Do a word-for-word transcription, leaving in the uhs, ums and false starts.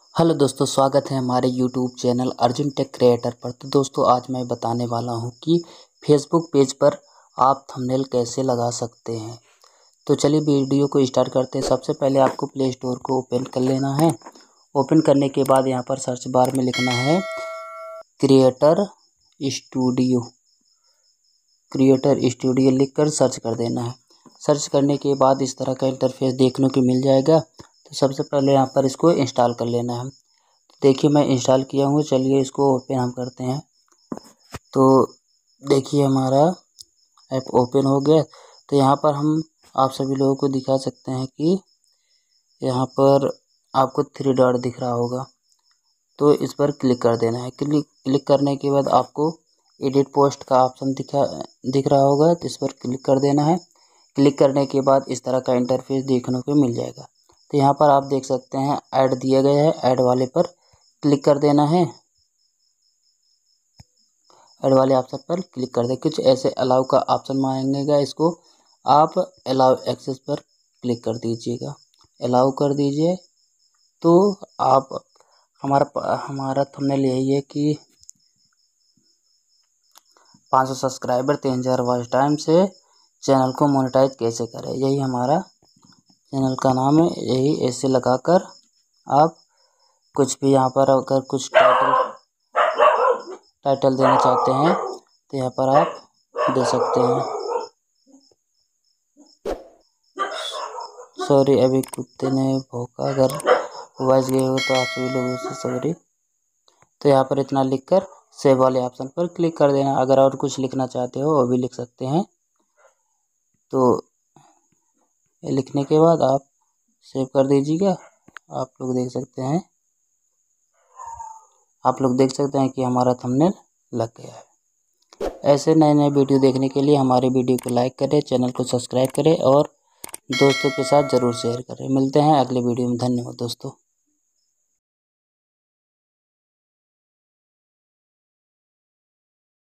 Hello दोस्तों, स्वागत है हमारे YouTube channel Arjun tech creator पर। तो दोस्तों आज मैं बताने वाला हूं कि फेसबुक पेज पर आप थंबनेल कैसे लगा सकते हैं। तो चलिए वीडियो को स्टार्ट करते हैं। सबसे पहले आपको प्ले स्टोर को ओपन कर लेना है। ओपन करने के बाद यहां पर सर्च बार में लिखना है क्रिएटर स्टूडियो। क्रिएटर स्टूडियो लिख कर सर्च कर देना है। सर्च करने के बाद इस तरह का इंटरफेस देखने को मिल जाएगा। तो सबसे पहले यहाँ पर इसको इंस्टॉल कर लेना है। देखिए मैं इंस्टॉल किया हूँ। चलिए इसको ओपन हम करते हैं। तो देखिए हमारा ऐप ओपन हो गया। तो यहाँ पर हम आप सभी लोगों को दिखा सकते हैं कि यहाँ पर आपको थ्री डॉट दिख रहा होगा। तो इस पर क्लिक कर देना है। क्लिक क्लिक करने के बाद आपको एडिट पोस्ट का ऑप्शन दिखा दिख रहा होगा। तो इस पर क्लिक कर देना है। क्लिक करने के बाद इस तरह का इंटरफेस देखने को मिल जाएगा। तो यहाँ पर आप देख सकते हैं ऐड दिया गया है। ऐड वाले पर क्लिक कर देना है। ऐड वाले ऑप्शन पर क्लिक कर दे। कुछ ऐसे अलाउ का ऑप्शन मांगेगा, इसको आप अलाउ एक्सेस पर क्लिक कर दीजिएगा। अलाउ कर दीजिए। तो आप हमारा हमारा थंबनेल यही है कि पाँच सौ सब्सक्राइबर तीन हज़ार वॉच टाइम से चैनल को मोनेटाइज कैसे करें, यही हमारा चैनल का नाम है। यही ऐसे लगाकर आप कुछ भी यहाँ पर अगर कुछ टाइटल टाइटल देना चाहते हैं तो यहाँ पर आप दे सकते हैं। सॉरी, अभी कुत्ते ने भौंका, अगर वॉइस गए हो तो आप सभी लोगों से सॉरी। तो यहाँ पर इतना लिखकर सेव वाले ऑप्शन पर क्लिक कर देना। अगर और कुछ लिखना चाहते हो वो भी लिख सकते हैं। तो ये लिखने के बाद आप सेव कर दीजिएगा। आप लोग देख सकते हैं आप लोग देख सकते हैं कि हमारा थंबनेल लग गया है। ऐसे नए नए वीडियो देखने के लिए हमारे वीडियो को लाइक करें, चैनल को सब्सक्राइब करें और दोस्तों के साथ ज़रूर शेयर करें। मिलते हैं अगले वीडियो में। धन्यवाद दोस्तों।